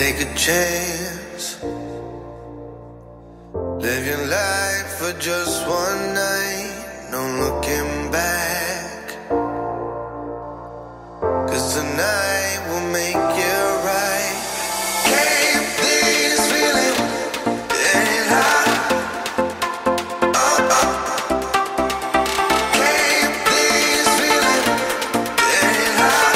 Take a chance. Live your life for just one night. No looking back. 'Cause tonight will make you right. Keep this feeling getting hot. Keep this feeling getting hot.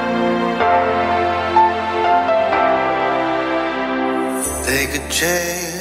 Take a chance.